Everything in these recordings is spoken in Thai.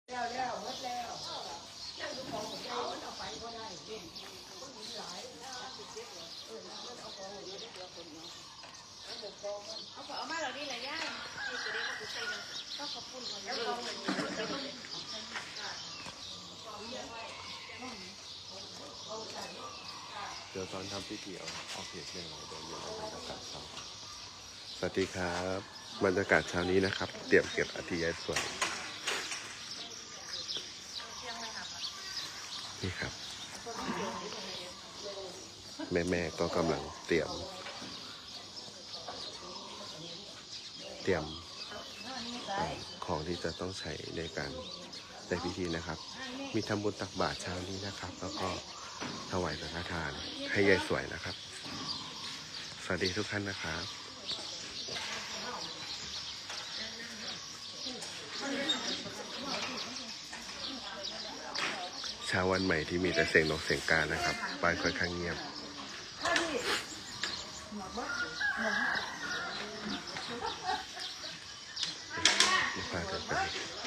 แล้วหมดแล้วนั่งดูของเจ้ามันเอาไปก็ได้เด่นคนมีหลายมันเอาของอยู่ได้ตัวคนเนาะเอามาเราดีเลยย่าที่จะได้มาคุยกันก็ขอบคุณคนแล้วก็เดี๋ยวตอนทำพิธีเอาเพจเนี่ยเราเดินอยู่ในบรรยากาศเช้าสวัสดีครับบรรยากาศเช้านี้นะครับเตรียมเก็บอาทิตย์สวยนี่ครับแม่ก็กำลังเตรียมของที่จะต้องใช้ในการในพิธีนะครับมีทำบุญตักบาตรเช้านี้นะครับแล้วก็ถวายสังฆทานให้ยายสวยนะครับสวัสดีทุกท่านนะครับเช้าวันใหม่ที่มีแต่เสียงนกเสียงกานะครับบ้านค่อนข้างเงียบนี่พาเดินไป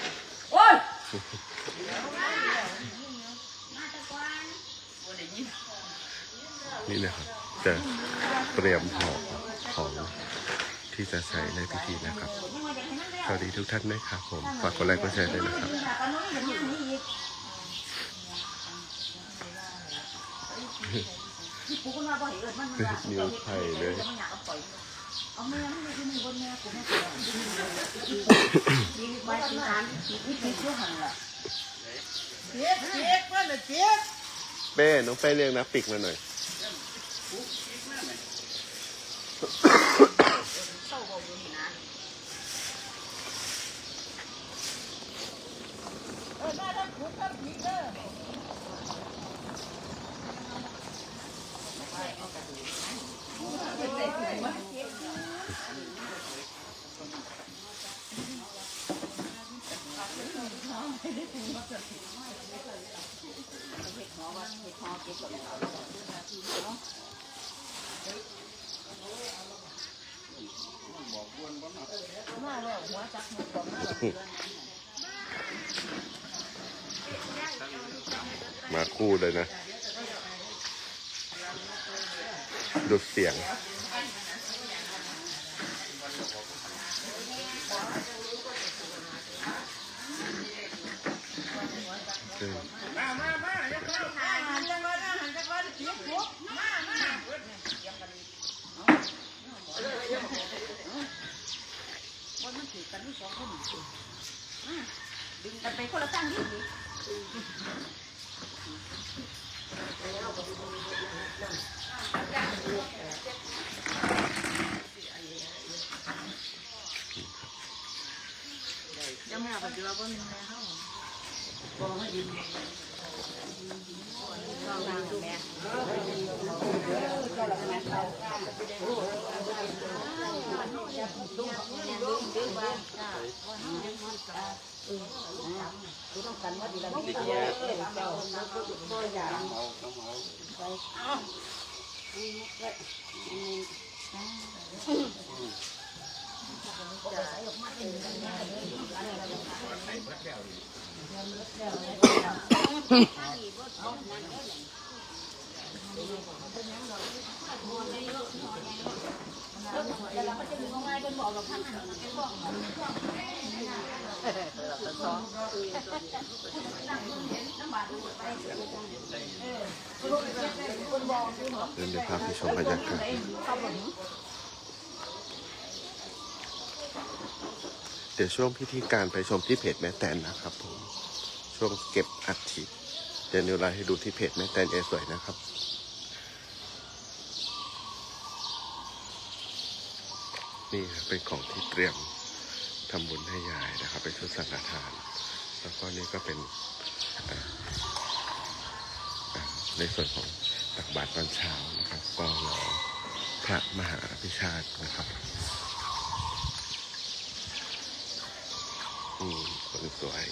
นี่นะครับจะเตรียมห่อของที่จะใช้ในพิธีนะครับสวัสดีทุกท่านนะครับผมฝากกดไลค์กดแชร์ด้วยนะครับนิ้วไข่เลยเป้น้องเป้เรียกนะปิกมาหน่อยมาคู่เลยนะดูเสียงดึงกันไปคนละตั้งนี่ยังไม่เอาไปดูว่าเป็นแม่เขาบอกให้ยืมลองทางดูแม่ดูต้องกันว่าดีแล้วนี่เจ้าบ่อยากไปแล้วก็จะมีง่ายเป็นบอกกับท่านเป็นบอกเดินเดี๋ยวพาไปชมบรรยากาศเดี๋ยวช่วงพิธีการไปชมที่เพจแม่แตนนะครับผมช่วงเก็บอัฐิเดี๋ยวนิวไลน์ให้ดูที่เพจแม่แตนสวยนะครับนี่เป็นของที่เตรียมทำบุญให้ยายนะครับเป็นชุดสังฆทานแล้วก็นี่ก็เป็นในส่วนของตักบาตรตอนเช้านะครับก็รอพระมหาอภิชาตินะครับคนสวย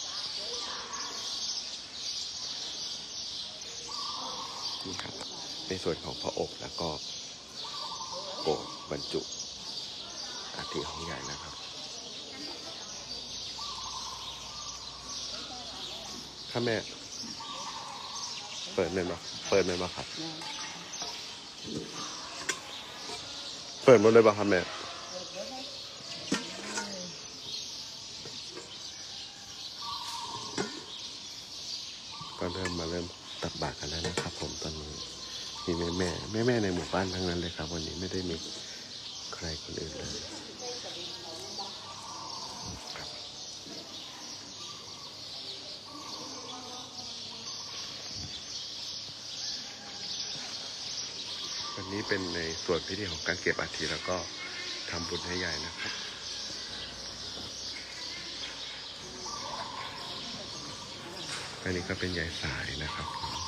นี่ครับในส่วนของพระอบแล้วก็โกรธบรรจุอัฐิของใหญ่นะครับข้าแม่เปิดเลยมั้ยเปิดเลยมั้ยครับเปิดหมดเลยป่ะครับแม่ก็เริ่มตักบาตรกันแล้วนะครับผมตอนนี้มีแม่ในหมู่บ้านทั้งนั้นเลยครับวันนี้ไม่ได้มีใครคนอื่นเลยวันนี้เป็นในส่วนพิธีของการเก็บอัฐิแล้วก็ทำบุญให้ใหญ่นะครับอันนี้ก็เป็นใหญ่สายนะครับ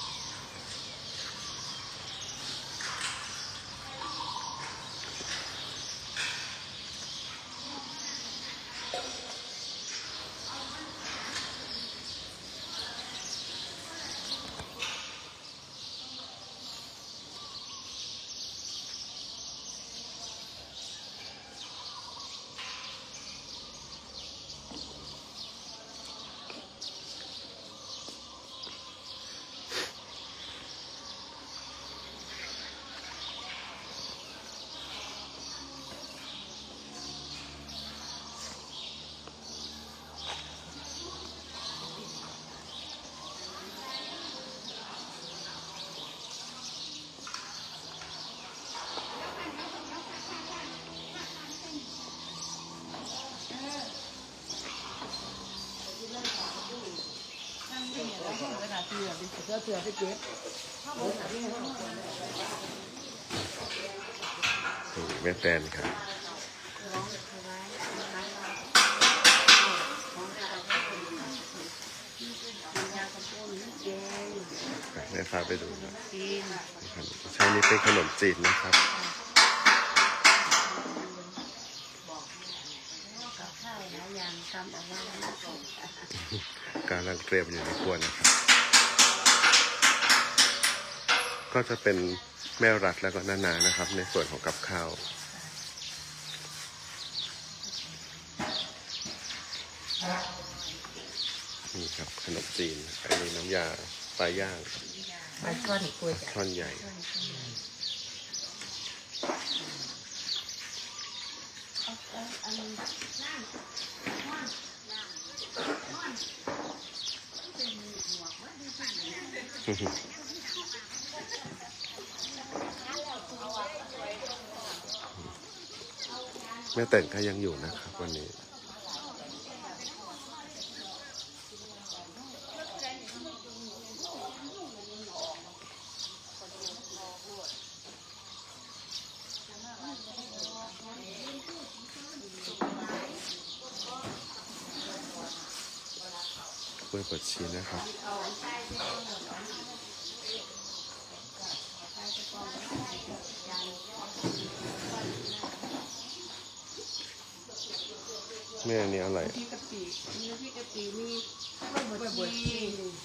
แม่แตนครับแม่พาไปดูครับใช่นี่เป็นขนมจีนนะครับการเตรียมอยู่ในครัวนะครับก็จะเป็นแม่รัดแล้วก็นานะครับในส่วนของกับข้าวนี่ครับขนมจีนอันนี้น้ำยาปลาย่างปลาช่อนช่อนใหญ่แม่แต่งก็ยังอยู่นะครับวันนี้กล้วยบดชีนะครับแม่นี่อะไรพี่กะปิมีพี่กะปิมีกล้วยบดชี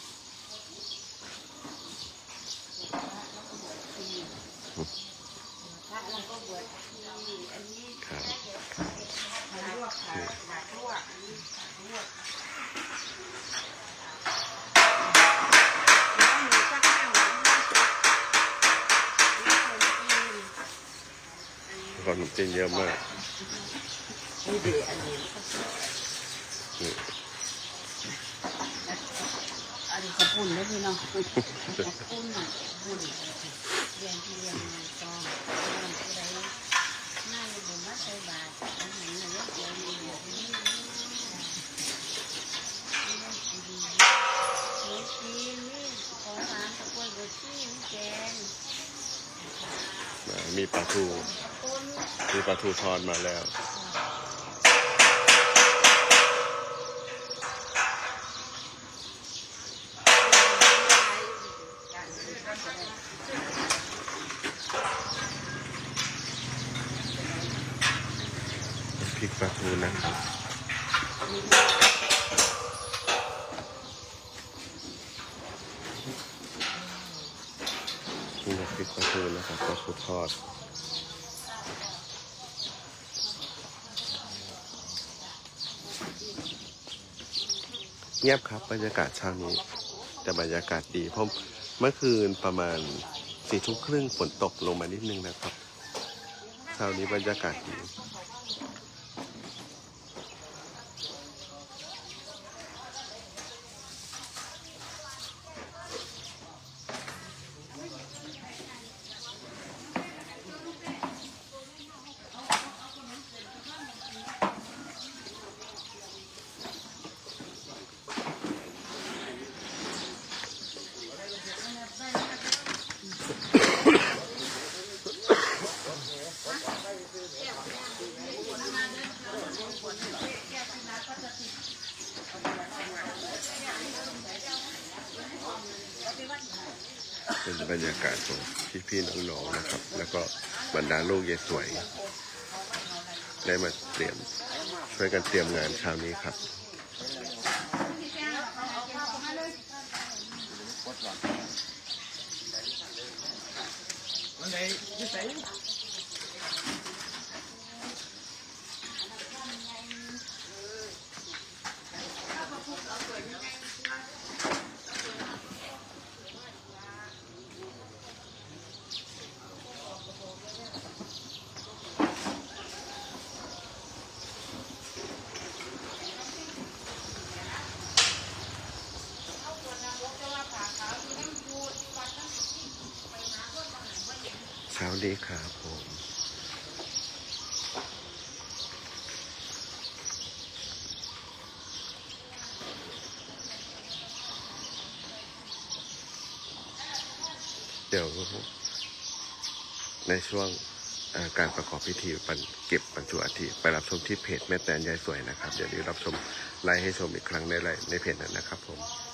ขนมจีนเยอะมากนี่ดีอันนี้อันนี้กระปุ่นได้พี่น้องกระปุ่นบุญเรียนที่เรียนมาต้องที่ไรง่ายบุญมาใส่บาตรอาหารเยอะเยอะมีแบบนี้มีจีนมีของหวานตะกวยบดชีมีแกงมีปลาทูทอดมาแล้วพริกปลาทูนะครับนี่นะพริกปลาทูนะครับปลาทูทอดเงียบครับบรรยากาศเช้านี้แต่บรรยากาศดีเพราะเมื่อคืนประมาณ4 ทุ่มครึ่งฝนตกลงมานิดนึงนะครับเช้านี้บรรยากาศดีเป็นบรรยากาศของพี่ๆน้องๆนะครับแล้วก็บรรดาลูกยายสวยได้มาช่วยกันเตรียมงานเช้านี้ครับเช้านี้ครับผมเดี๋ยวในช่วงการประกอบพิธีเก็บบรรจุอัฐิไปรับชมที่เพจแม่แตนยายสวยนะครับเดี๋ยวนี้รับชมไลฟ์ให้ชมอีกครั้งในเพจนั้นนะครับผม